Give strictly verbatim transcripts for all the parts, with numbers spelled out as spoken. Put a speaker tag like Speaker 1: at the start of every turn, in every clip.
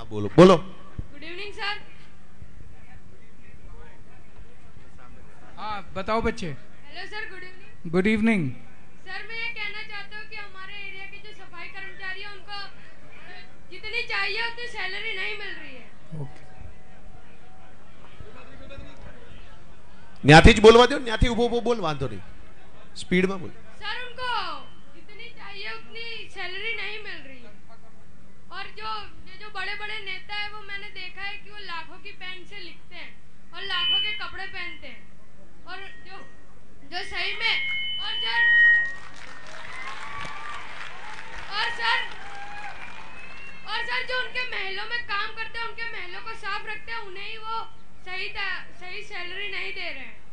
Speaker 1: हाँ बोलो बोलो।
Speaker 2: Good evening sir.
Speaker 3: हाँ बताओ बच्चे।
Speaker 2: Hello sir, good evening.
Speaker 3: Good evening.
Speaker 2: Sir मैं ये कहना चाहता हूँ कि हमारे एरिया के जो सफाई कर्मचारी हैं उनको जितनी चाहिए उतनी सैलरी नहीं मिल रही है।
Speaker 3: ओके
Speaker 1: न्याथी ज बोलवा दो, न्याथी उभो उभो बोल, वांधो नहीं, स्पीड में बोल।
Speaker 2: सर उनको जितनी चाहिए उतनी सैलरी नहीं मिल रही है, और जो ये जो बड़े बड़े नेता है वो मैंने देखा है कि वो लाखों की पेन से लिखते हैं और लाखों के कपड़े पहनते हैं, और जो जो सही में और सर और सर और सर जो उनके महलों में काम करते हैं, उनके महलों को साफ रखते हैं, उन्हें ही वो सही सही सैलरी नहीं दे रहे हैं।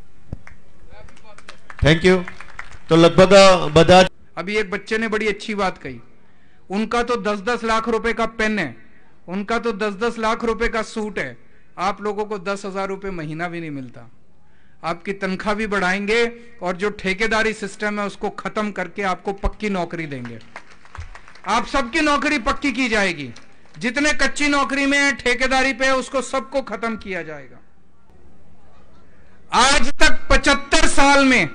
Speaker 1: Thank you. तो लगभग बता,
Speaker 3: अभी एक बच्चे ने बड़ी अच्छी बात कही, उनका तो दस दस लाख रुपए का पेन है, उनका तो दस दस लाख रुपए का सूट है, आप लोगों को दस हजार रुपए महीना भी नहीं मिलता। आपकी तनख्वाह भी बढ़ाएंगे और जो ठेकेदारी सिस्टम है उसको खत्म करके आपको पक्की नौकरी देंगे। आप सबकी नौकरी पक्की की जाएगी, जितने कच्ची नौकरी में है, ठेकेदारी पे है, उसको सबको खत्म किया जाएगा। आज तक पचहत्तर साल में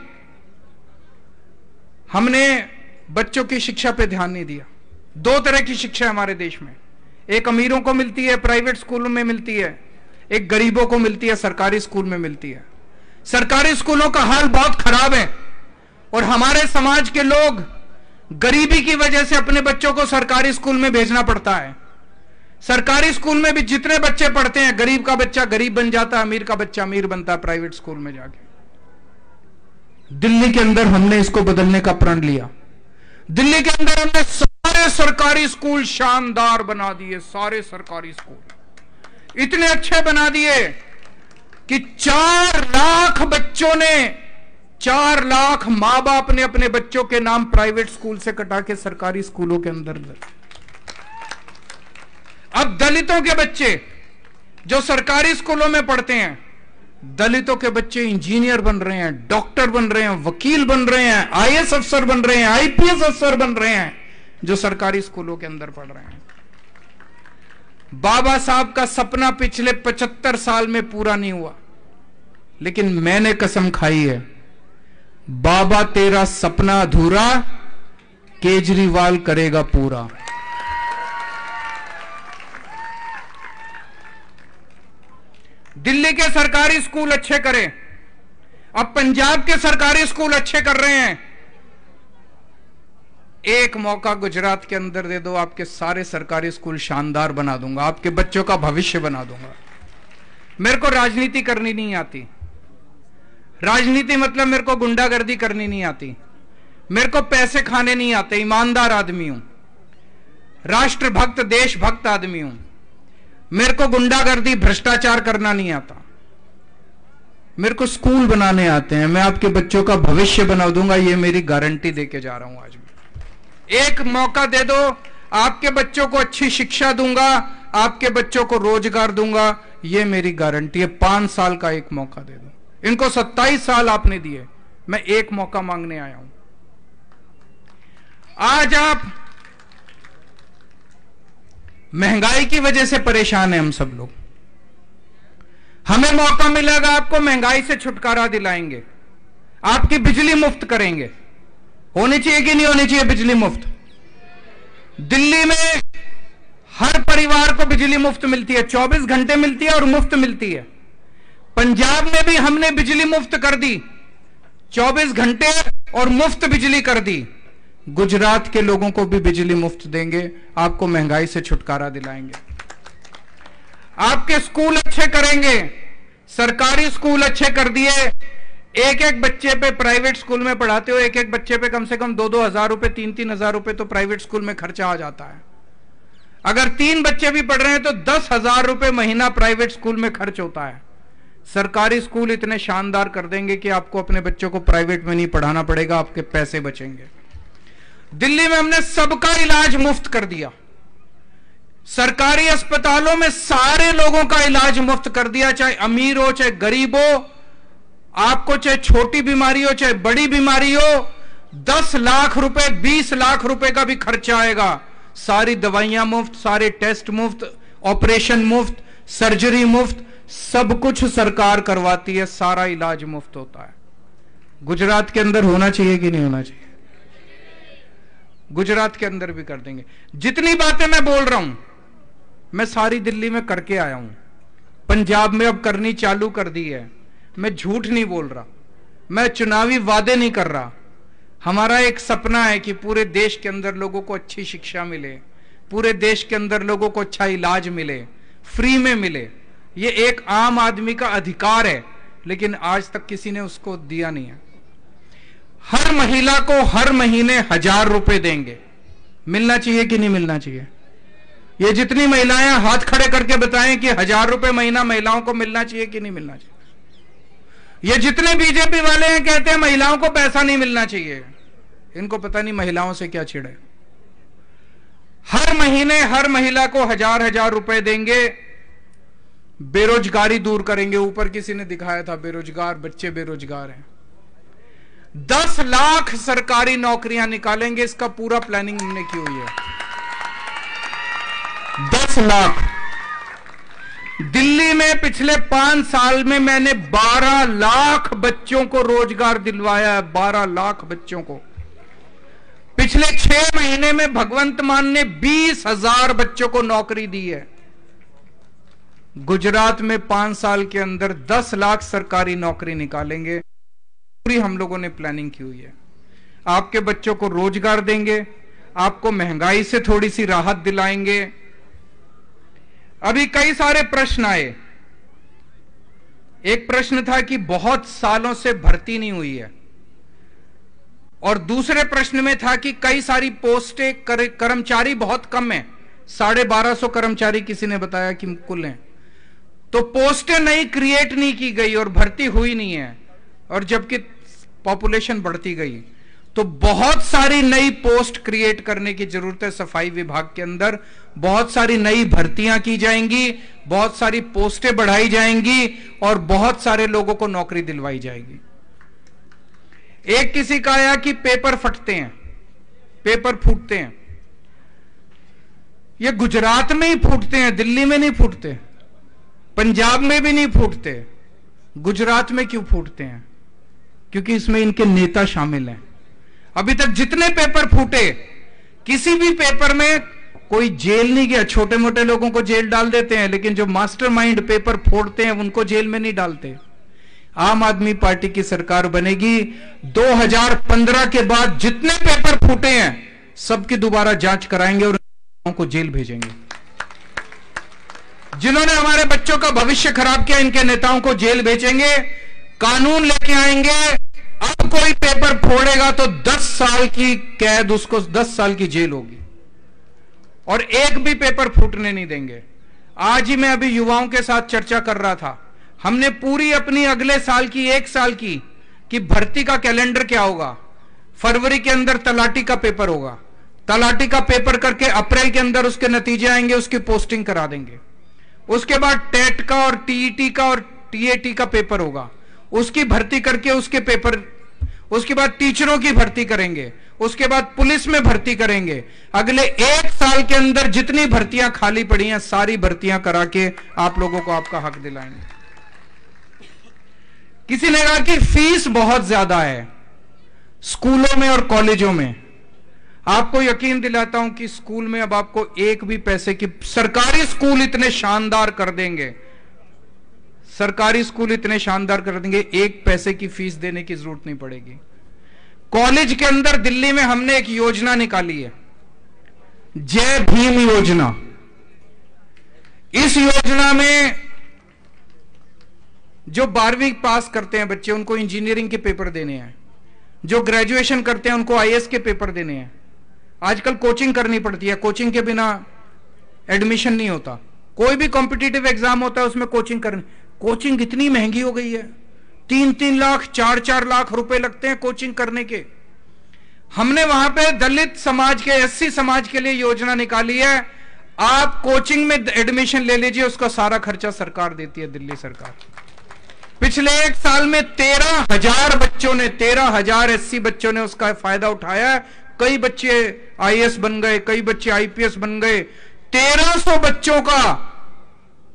Speaker 3: हमने बच्चों की शिक्षा पे ध्यान नहीं दिया। दो तरह की शिक्षा है हमारे देश में, एक अमीरों को मिलती है, प्राइवेट स्कूलों में मिलती है, एक गरीबों को मिलती है, सरकारी स्कूल में मिलती है। सरकारी स्कूलों का हाल बहुत खराब है और हमारे समाज के लोग गरीबी की वजह से अपने बच्चों को सरकारी स्कूल में भेजना पड़ता है। सरकारी स्कूल में भी जितने बच्चे पढ़ते हैं, गरीब का बच्चा गरीब बन जाता है, अमीर का बच्चा अमीर बनता है प्राइवेट स्कूल में जाके। दिल्ली के अंदर हमने इसको बदलने का प्रण लिया। दिल्ली के अंदर हमने सारे सरकारी स्कूल शानदार बना दिए, सारे सरकारी स्कूल इतने अच्छे बना दिए कि चार लाख बच्चों ने, चार लाख मां बाप ने अपने बच्चों के नाम प्राइवेट स्कूल से कटा के सरकारी स्कूलों के अंदर। अब दलितों के बच्चे जो सरकारी स्कूलों में पढ़ते हैं, दलितों के बच्चे इंजीनियर बन रहे हैं, डॉक्टर बन रहे हैं, वकील बन रहे हैं, आईएएस अफसर बन रहे हैं, आईपीएस अफसर बन रहे हैं, जो सरकारी स्कूलों के अंदर पढ़ रहे हैं। बाबा साहब का सपना पिछले पचहत्तर साल में पूरा नहीं हुआ, लेकिन मैंने कसम खाई है, बाबा तेरा सपना अधूरा केजरीवाल करेगा पूरा। दिल्ली के सरकारी स्कूल अच्छे करें, अब पंजाब के सरकारी स्कूल अच्छे कर रहे हैं। एक मौका गुजरात के अंदर दे दो, आपके सारे सरकारी स्कूल शानदार बना दूंगा, आपके बच्चों का भविष्य बना दूंगा। मेरे को राजनीति करनी नहीं आती, राजनीति मतलब मेरे को गुंडागर्दी करनी नहीं आती, मेरे को पैसे खाने नहीं आते, ईमानदार आदमी हूं, राष्ट्रभक्त देशभक्त आदमी हूं। मेरे को गुंडागर्दी भ्रष्टाचार करना नहीं आता, मेरे को स्कूल बनाने आते हैं। मैं आपके बच्चों का भविष्य बना दूंगा, ये मेरी गारंटी देके जा रहा हूं आज मैं। एक मौका दे दो, आपके बच्चों को अच्छी शिक्षा दूंगा, आपके बच्चों को रोजगार दूंगा, ये मेरी गारंटी है। पांच साल का एक मौका दे दो। इनको सत्ताईस साल आपने दिए, मैं एक मौका मांगने आया हूं। आज आप महंगाई की वजह से परेशान हैं हम सब लोग, हमें मौका मिलेगा, आपको महंगाई से छुटकारा दिलाएंगे, आपकी बिजली मुफ्त करेंगे। होनी चाहिए कि नहीं होनी चाहिए बिजली मुफ्त? दिल्ली में हर परिवार को बिजली मुफ्त मिलती है, चौबीस घंटे मिलती है और मुफ्त मिलती है। पंजाब में भी हमने बिजली मुफ्त कर दी, चौबीस घंटे और मुफ्त बिजली कर दी। गुजरात के लोगों को भी बिजली मुफ्त देंगे, आपको महंगाई से छुटकारा दिलाएंगे। आपके स्कूल अच्छे करेंगे, सरकारी स्कूल अच्छे कर दिए। एक एक बच्चे पे, प्राइवेट स्कूल में पढ़ाते हो, एक एक बच्चे पे कम से कम दो दो हजार रुपए, तीन तीन हजार रुपए तो प्राइवेट स्कूल में खर्चा आ जाता है। अगर तीन बच्चे भी पढ़ रहे हैं तो दस हजार रुपए महीना प्राइवेट स्कूल में खर्च होता है। सरकारी स्कूल इतने शानदार कर देंगे कि आपको अपने बच्चों को प्राइवेट में नहीं पढ़ाना पड़ेगा, आपके पैसे बचेंगे। दिल्ली में हमने सबका इलाज मुफ्त कर दिया, सरकारी अस्पतालों में सारे लोगों का इलाज मुफ्त कर दिया, चाहे अमीर हो चाहे गरीब हो, आपको चाहे छोटी बीमारी हो चाहे बड़ी बीमारी हो, दस लाख रुपए बीस लाख रुपए का भी खर्चा आएगा, सारी दवाइयां मुफ्त, सारे टेस्ट मुफ्त, ऑपरेशन मुफ्त, सर्जरी मुफ्त, सब कुछ सरकार करवाती है, सारा इलाज मुफ्त होता है। गुजरात के अंदर होना चाहिए कि नहीं होना चाहिए? गुजरात के अंदर भी कर देंगे। जितनी बातें मैं बोल रहा हूं मैं सारी दिल्ली में करके आया हूं, पंजाब में अब करनी चालू कर दी है। मैं झूठ नहीं बोल रहा, मैं चुनावी वादे नहीं कर रहा। हमारा एक सपना है कि पूरे देश के अंदर लोगों को अच्छी शिक्षा मिले, पूरे देश के अंदर लोगों को अच्छा इलाज मिले, फ्री में मिले। ये एक आम आदमी का अधिकार है, लेकिन आज तक किसी ने उसको दिया नहीं है। हर महिला को हर महीने हजार रुपए देंगे, मिलना चाहिए कि नहीं मिलना चाहिए? ये जितनी महिलाएं हाथ खड़े करके बताएं कि हजार रुपए महीना महिलाओं को मिलना चाहिए कि नहीं मिलना चाहिए? ये जितने बीजेपी वाले हैं कहते हैं महिलाओं को पैसा नहीं मिलना चाहिए, इनको पता नहीं महिलाओं से क्या छिड़े। हर महीने हर महिला को हजार हजार रुपए देंगे, बेरोजगारी दूर करेंगे। ऊपर किसी ने दिखाया था बेरोजगार बच्चे बेरोजगार हैं। दस लाख सरकारी नौकरियां निकालेंगे, इसका पूरा प्लानिंग हमने की हुई है। दस लाख। दिल्ली में पिछले पांच साल में मैंने बारह लाख बच्चों को रोजगार दिलवाया है, बारह लाख बच्चों को। पिछले छह महीने में भगवंत मान ने बीस हजार बच्चों को नौकरी दी है। गुजरात में पांच साल के अंदर दस लाख सरकारी नौकरी निकालेंगे, पूरी हम लोगों ने प्लानिंग की हुई है। आपके बच्चों को रोजगार देंगे, आपको महंगाई से थोड़ी सी राहत दिलाएंगे। अभी कई सारे प्रश्न आए। एक प्रश्न था कि बहुत सालों से भर्ती नहीं हुई है, और दूसरे प्रश्न में था कि कई सारी पोस्टें कर, कर्मचारी बहुत कम है, साढ़े बारह सौ कर्मचारी किसी ने बताया कि कुल हैं। तो पोस्टें नई क्रिएट नहीं की गई और भर्ती हुई नहीं है, और जबकि पॉपुलेशन बढ़ती गई। तो बहुत सारी नई पोस्ट क्रिएट करने की जरूरत है सफाई विभाग के अंदर। बहुत सारी नई भर्तियां की जाएंगी, बहुत सारी पोस्टें बढ़ाई जाएंगी, और बहुत सारे लोगों को नौकरी दिलवाई जाएगी। एक किसी का आया कि पेपर फटते हैं, पेपर फूटते हैं। ये गुजरात में ही फूटते हैं, दिल्ली में नहीं फूटते, पंजाब में भी नहीं फूटते। गुजरात में क्यों फूटते हैं? क्योंकि इसमें इनके नेता शामिल हैं। अभी तक जितने पेपर फूटे, किसी भी पेपर में कोई जेल नहीं गया। छोटे मोटे लोगों को जेल डाल देते हैं, लेकिन जो मास्टरमाइंड पेपर फोड़ते हैं उनको जेल में नहीं डालते। आम आदमी पार्टी की सरकार बनेगी, दो हज़ार पंद्रह के बाद जितने पेपर फूटे हैं सबकी दोबारा जांच कराएंगे और को जेल भेजेंगे। जिन्होंने हमारे बच्चों का भविष्य खराब किया, इनके नेताओं को जेल भेजेंगे, कानून लेके आएंगे। अब कोई पेपर फोड़ेगा तो दस साल की कैद, उसको दस साल की जेल होगी, और एक भी पेपर फूटने नहीं देंगे। आज ही मैं अभी युवाओं के साथ चर्चा कर रहा था। हमने पूरी अपनी अगले साल की, एक साल की कि भर्ती का कैलेंडर क्या होगा। फरवरी के अंदर तलाटी का पेपर होगा, तलाटी का पेपर करके अप्रैल के अंदर उसके नतीजे आएंगे, उसकी पोस्टिंग करा देंगे। उसके बाद टेट का और टीईटी का और टीएटी का पेपर होगा, उसकी भर्ती करके उसके पेपर, उसके बाद टीचरों की भर्ती करेंगे, उसके बाद पुलिस में भर्ती करेंगे। अगले एक साल के अंदर जितनी भर्तियां खाली पड़ी हैं सारी भर्तियां करा के आप लोगों को आपका हक दिलाएंगे। किसी ने कहा कि फीस बहुत ज्यादा है स्कूलों में और कॉलेजों में। आपको यकीन दिलाता हूं कि स्कूल में अब आपको एक भी पैसे की, सरकारी स्कूल इतने शानदार कर देंगे, सरकारी स्कूल इतने शानदार कर देंगे, एक पैसे की फीस देने की जरूरत नहीं पड़ेगी। कॉलेज के अंदर दिल्ली में हमने एक योजना निकाली है, जय भीम योजना। इस योजना में जो बारहवीं पास करते हैं बच्चे, उनको इंजीनियरिंग के पेपर देने हैं। जो ग्रेजुएशन करते हैं उनको आईएएस के पेपर देने हैं। आजकल कोचिंग करनी पड़ती है, कोचिंग के बिना एडमिशन नहीं होता। कोई भी कॉम्पिटिटिव एग्जाम होता है उसमें कोचिंग करनी, कोचिंग इतनी महंगी हो गई है, तीन तीन लाख चार चार लाख रुपए लगते हैं कोचिंग करने के। हमने वहां पे दलित समाज के, एससी समाज के लिए योजना निकाली है, आप कोचिंग में एडमिशन ले लीजिए, उसका सारा खर्चा सरकार देती है, दिल्ली सरकार। पिछले एक साल में तेरह हजार बच्चों ने, तेरह हजार एससी बच्चों ने उसका फायदा उठाया। कई बच्चे आईएएस बन गए, कई बच्चे आईपीएस बन गए। तेरह सौ बच्चों का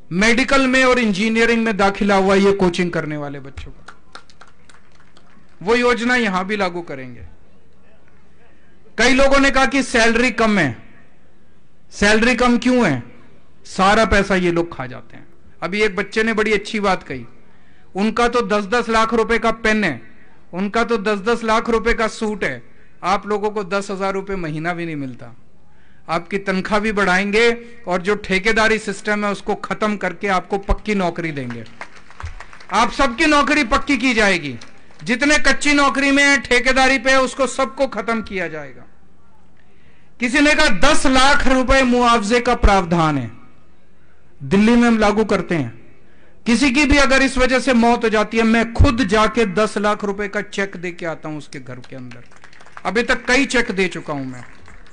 Speaker 3: मेडिकल में और इंजीनियरिंग में दाखिला हुआ ये कोचिंग करने वाले बच्चों का, वो योजना यहां भी लागू करेंगे। कई लोगों ने कहा कि सैलरी कम है। सैलरी कम क्यों है? सारा पैसा ये लोग खा जाते हैं। अभी एक बच्चे ने बड़ी अच्छी बात कही, उनका तो दस दस लाख रुपए का पेन है, उनका तो दस दस लाख रुपए का सूट है, आप लोगों को दस हजार रुपए महीना भी नहीं मिलता। आपकी तनख्वाह भी बढ़ाएंगे और जो ठेकेदारी सिस्टम है उसको खत्म करके आपको पक्की नौकरी देंगे। आप सबकी नौकरी पक्की की जाएगी। जितने कच्ची नौकरी में है, ठेकेदारी पे है, उसको सबको खत्म किया जाएगा। किसी ने कहा दस लाख रुपए मुआवजे का प्रावधान है, दिल्ली में हम लागू करते हैं। किसी की भी अगर इस वजह से मौत हो जाती है, मैं खुद जाके दस लाख रुपए का चेक दे के आता हूं उसके घर के अंदर। अभी तक कई चेक दे चुका हूं मैं।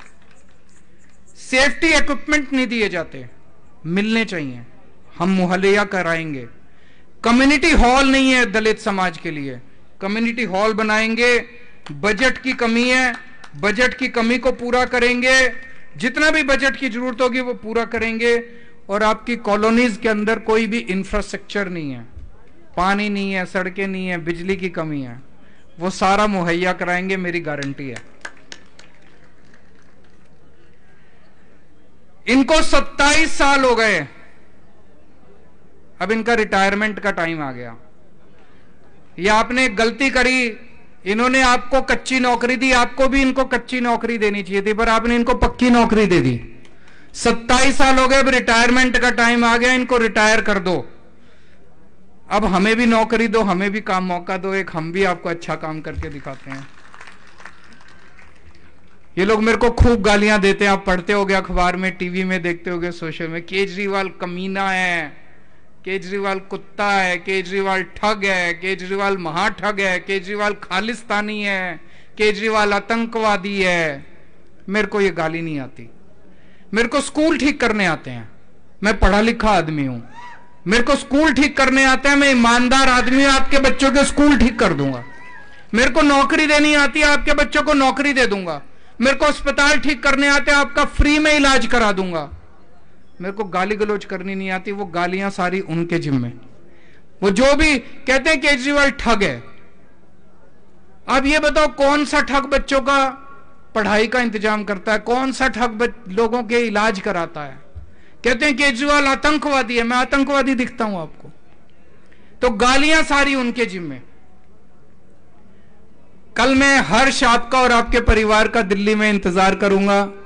Speaker 3: सेफ्टी इक्विपमेंट नहीं दिए जाते, मिलने चाहिए, हम मुहैया कराएंगे। कम्युनिटी हॉल नहीं है दलित समाज के लिए, कम्युनिटी हॉल बनाएंगे। बजट की कमी है, बजट की कमी को पूरा करेंगे। जितना भी बजट की जरूरत होगी वो पूरा करेंगे। और आपकी कॉलोनीज के अंदर कोई भी इंफ्रास्ट्रक्चर नहीं है, पानी नहीं है, सड़कें नहीं है, बिजली की कमी है, वो सारा मुहैया कराएंगे, मेरी गारंटी है। इनको सत्ताईस साल हो गए, अब इनका रिटायरमेंट का टाइम आ गया। ये आपने गलती करी, इन्होंने आपको कच्ची नौकरी दी, आपको भी इनको कच्ची नौकरी देनी चाहिए थी, पर आपने इनको पक्की नौकरी दे दी। सत्ताईस साल हो गए, अब रिटायरमेंट का टाइम आ गया, इनको रिटायर कर दो। अब हमें भी नौकरी दो, हमें भी काम मौका दो, एक हम भी आपको अच्छा काम करके दिखाते हैं। ये लोग मेरे को खूब गालियां देते हैं, आप पढ़ते होगे अखबार में, टीवी में देखते होगे, सोशल में, केजरीवाल कमीना है, केजरीवाल कुत्ता है, केजरीवाल ठग है, केजरीवाल महाठग है, केजरीवाल खालिस्तानी है, केजरीवाल आतंकवादी है। मेरे को ये गाली नहीं आती, मेरे को स्कूल ठीक करने आते हैं। मैं पढ़ा लिखा आदमी हूं, मेरे को स्कूल ठीक करने आते हैं, मैं ईमानदार आदमी हूं, आपके बच्चों के स्कूल ठीक कर दूंगा। मेरे को नौकरी देनी आती है, आपके बच्चों को नौकरी दे दूंगा। मेरे को अस्पताल ठीक करने आते हैं, आपका फ्री में इलाज करा दूंगा। मेरे को गाली गलौज करनी नहीं आती, वो गालियां सारी उनके जिम्मे। वो जो भी कहते हैं केजरीवाल ठग है। अब ये बताओ कौन सा ठग बच्चों का पढ़ाई का इंतजाम करता है, कौन सा ठग लोगों के इलाज कराता है? कहते हैं केजरीवाल आतंकवादी है, मैं आतंकवादी दिखता हूं आपको? तो गालियां सारी उनके जिम्मे। कल मैं हर्ष आपका और आपके परिवार का दिल्ली में इंतजार करूंगा।